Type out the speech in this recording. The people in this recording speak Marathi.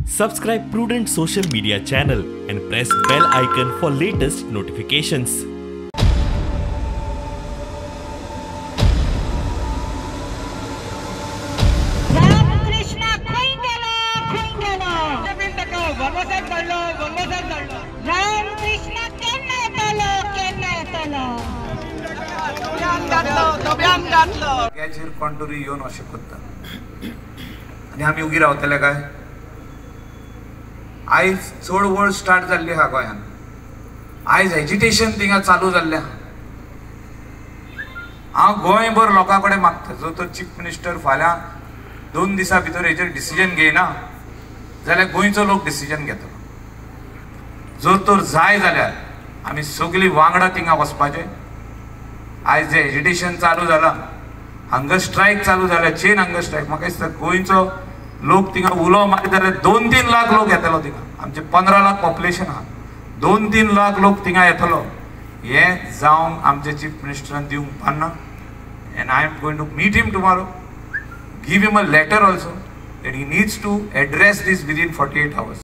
Subscribe Prudent social media channel and press bell icon for latest notifications. कॉन्टुरी येऊन असे करता आणि आम्ही उगी रावतले काय आयज चड वळ स्टार्ट जाल्ली हा गोंयान आयज एजिटेशन थिंगा चालू जाल्ले हांव गोंयभर लोकां कडेन मागता जो तर चीफ मिनिस्टर फाल्यां 2 दिसां भितर हेचेर डिसिजन घेयना जाल्यार गोंयचो लोक डिसिजन घेतलो जर तर जाय जाल्यार आमी सगळीं वांगडा थिंगा वचपाचें आयज जे एजिटेशन चालू जाला हंगर स्ट्रायक चालू जाला चेन हंगर स्ट्रायक म्हाका दिसता गोंयचो लोक थिंगा उलो मारी जाल्यार 2-3 लाख लोक येतलो थिंगा आमचे 15 लाख पॉप्युलेशन आहा 2-3 लाख लोक थिंगा येतलो हे जावंक आमचे चीफ मिनिस्टरान दिवंक पाना and I am going to meet him tomorrow give him a letter also that he needs to address this within 48 hours.